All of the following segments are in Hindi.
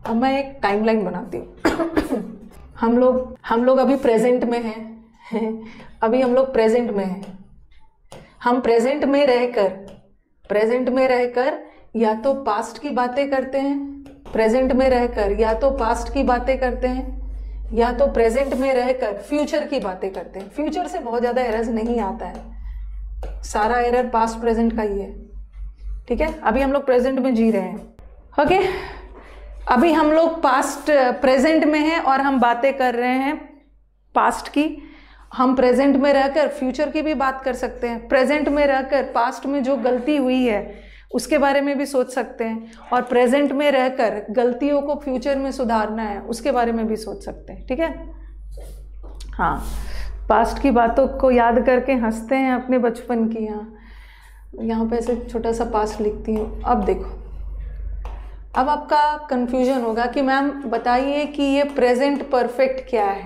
अब मैं एक टाइमलाइन बनाती हूँ। हम लोग अभी प्रेजेंट में हैं। अभी हम लोग प्रेजेंट में हैं। हम प्रेजेंट में रहकर या तो पास्ट की बातें करते हैं, प्रेजेंट में रहकर या तो पास्ट की बातें करते हैं, या तो प्रेजेंट में रहकर फ्यूचर की बातें करते हैं। फ्यूचर से बहुत ज़्यादा एरर्स नहीं आता है, सारा एरर पास्ट प्रेजेंट का ही है। ठीक है, अभी हम लोग प्रेजेंट में जी रहे हैं। ओके, अभी हम लोग पास्ट प्रेजेंट में हैं और हम बातें कर रहे हैं पास्ट की। हम प्रेजेंट में रहकर फ्यूचर की भी बात कर सकते हैं, प्रेजेंट में रहकर पास्ट में जो गलती हुई है उसके बारे में भी सोच सकते हैं, और प्रेजेंट में रहकर गलतियों को फ्यूचर में सुधारना है उसके बारे में भी सोच सकते हैं। ठीक है, हाँ, पास्ट की बातों को याद करके हंसते हैं अपने बचपन की। यहाँ पे ऐसे छोटा सा पास्ट लिखती हूँ। अब देखो, अब आपका कंफ्यूजन होगा कि मैम बताइए कि ये प्रेजेंट परफेक्ट क्या है,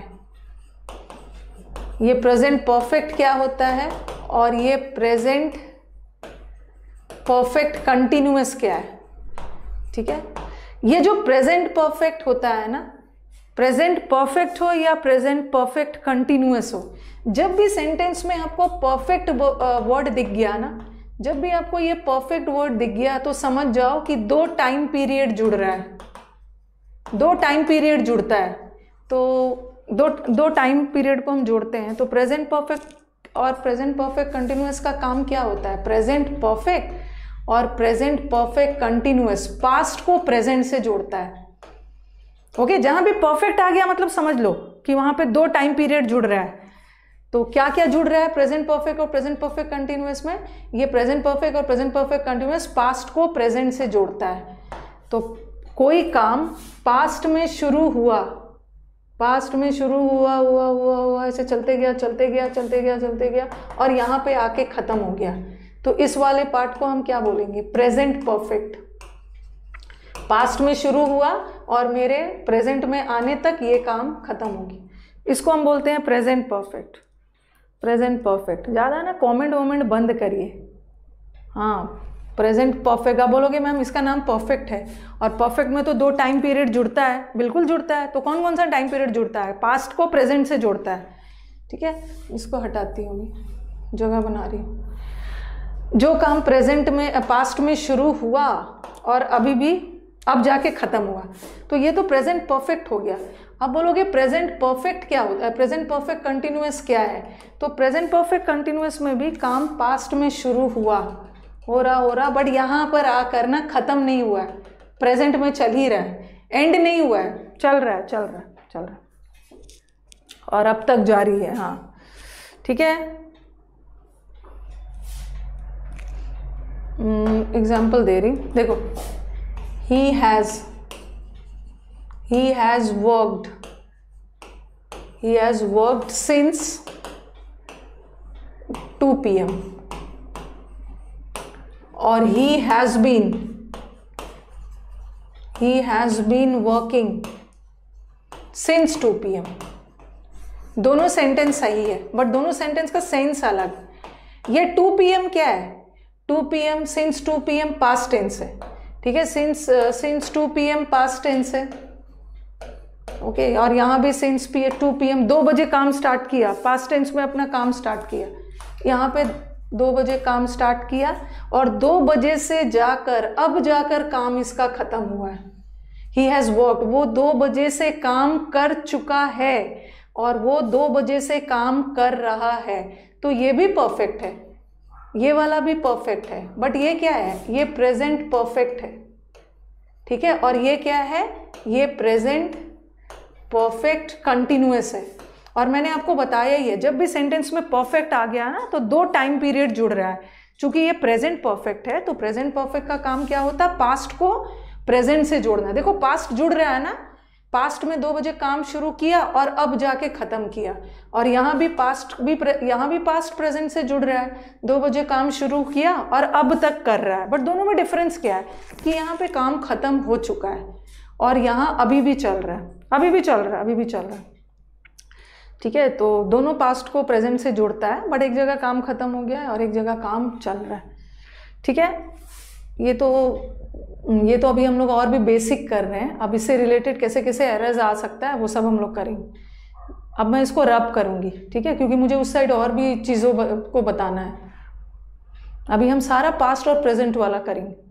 ये प्रेजेंट परफेक्ट क्या होता है, और ये प्रेजेंट परफेक्ट कंटिन्यूअस क्या है। ठीक है, ये जो प्रेजेंट परफेक्ट होता है ना, प्रेजेंट परफेक्ट हो या प्रेजेंट परफेक्ट कंटिन्यूअस हो, जब भी सेंटेंस में आपको परफेक्ट वर्ड दिख गया ना, जब भी आपको ये परफेक्ट वर्ड दिख गया तो समझ जाओ कि दो टाइम पीरियड जुड़ रहा है, दो टाइम पीरियड जुड़ता है। तो दो टाइम पीरियड को हम जोड़ते हैं। तो प्रेजेंट परफेक्ट और प्रेजेंट परफेक्ट कंटिन्यूअस का काम क्या होता है? प्रेजेंट परफेक्ट और प्रेजेंट परफेक्ट कंटिन्यूअस पास्ट को प्रेजेंट से जोड़ता है। ओके, जहां भी परफेक्ट आ गया मतलब समझ लो कि वहां पे दो टाइम पीरियड जुड़ रहा है। तो क्या क्या जुड़ रहा है प्रेजेंट परफेक्ट और प्रेजेंट परफेक्ट कंटिन्यूअस में? ये प्रेजेंट परफेक्ट और प्रेजेंट परफेक्ट कंटिन्यूअस पास्ट को प्रेजेंट से जोड़ता है। तो कोई काम पास्ट में शुरू हुआ, पास्ट में शुरू हुआ ऐसे चलते गया और यहाँ पे आके खत्म हो गया, तो इस वाले पार्ट को हम क्या बोलेंगे? Present perfect. पास्ट में शुरू हुआ और मेरे प्रेजेंट में आने तक ये काम खत्म होगी, इसको हम बोलते हैं प्रेजेंट परफेक्ट। Present perfect. ज़्यादा ना कमेंट वमेंट बंद करिए। हाँ, प्रेजेंट परफेक्ट। आप बोलोगे मैम इसका नाम परफेक्ट है और परफेक्ट में तो दो टाइम पीरियड जुड़ता है। बिल्कुल जुड़ता है। तो कौन कौन सा टाइम पीरियड जुड़ता है? पास्ट को प्रेजेंट से जोड़ता है। ठीक है, इसको हटाती हूँ, अभी जगह बना रही हूँ। जो काम प्रेजेंट में पास्ट में शुरू हुआ और अभी भी अब जाके खत्म हुआ, तो ये तो प्रेजेंट परफेक्ट हो गया। अब बोलोगे प्रेजेंट परफेक्ट क्या होता है? प्रेजेंट परफेक्ट कंटिन्यूअस क्या है? तो प्रेजेंट परफेक्ट कंटिन्यूअस में भी काम पास्ट में शुरू हुआ, हो रहा बट यहाँ पर आकर ना खत्म नहीं हुआ है, प्रेजेंट में चल ही रहा है, एंड नहीं हुआ है, चल रहा है और अब तक जारी है। हाँ, ठीक है। एग्जाम्पल दे रही, देखो, he has worked since 2 PM और he has been working since 2 PM। दोनों सेंटेंस सही है बट दोनों सेंटेंस का सेंस अलग। ये 2 PM क्या है? 2 PM since 2 PM past tense है। ठीक है, since 2 PM पास्ट टेंस है। ओके, और यहाँ भी since 2 PM 2 बजे काम स्टार्ट किया, पास्ट टेंस में अपना काम स्टार्ट किया। यहाँ पे 2 बजे काम स्टार्ट किया और 2 बजे से जाकर अब जाकर काम इसका खत्म हुआ है। He has worked, वो 2 बजे से काम कर चुका है और वो 2 बजे से काम कर रहा है, तो ये भी परफेक्ट है, ये वाला भी परफेक्ट है। बट ये क्या है? ये प्रेजेंट परफेक्ट है। ठीक है, और ये क्या है? ये प्रेजेंट परफेक्ट कंटिन्यूअस है। और मैंने आपको बताया ही है, जब भी सेंटेंस में परफेक्ट आ गया ना तो 2 टाइम पीरियड जुड़ रहा है। चूंकि ये प्रेजेंट परफेक्ट है तो प्रेजेंट परफेक्ट का काम क्या होता है? पास्ट को प्रेजेंट से जोड़ना। देखो, पास्ट जुड़ रहा है ना, पास्ट में 2 बजे काम शुरू किया और अब जाके खत्म किया, और यहाँ भी पास्ट प्रेजेंट से जुड़ रहा है। 2 बजे काम शुरू किया और अब तक कर रहा है। बट दोनों में डिफरेंस क्या है कि यहाँ पे काम खत्म हो चुका है और यहाँ अभी भी चल रहा है, अभी भी चल रहा है। ठीक है, तो दोनों पास्ट को प्रेजेंट से जोड़ता है, बट एक जगह काम खत्म हो गया है और एक जगह काम चल रहा है। ठीक है, ये तो अभी हम लोग और भी बेसिक कर रहे हैं। अब इससे रिलेटेड कैसे कैसे एरर्स आ सकता है वो सब हम लोग करेंगे। अब मैं इसको रब करूँगी, ठीक है, क्योंकि मुझे उस साइड और भी चीज़ों को बताना है। अभी हम सारा पास्ट और प्रेजेंट वाला करेंगे।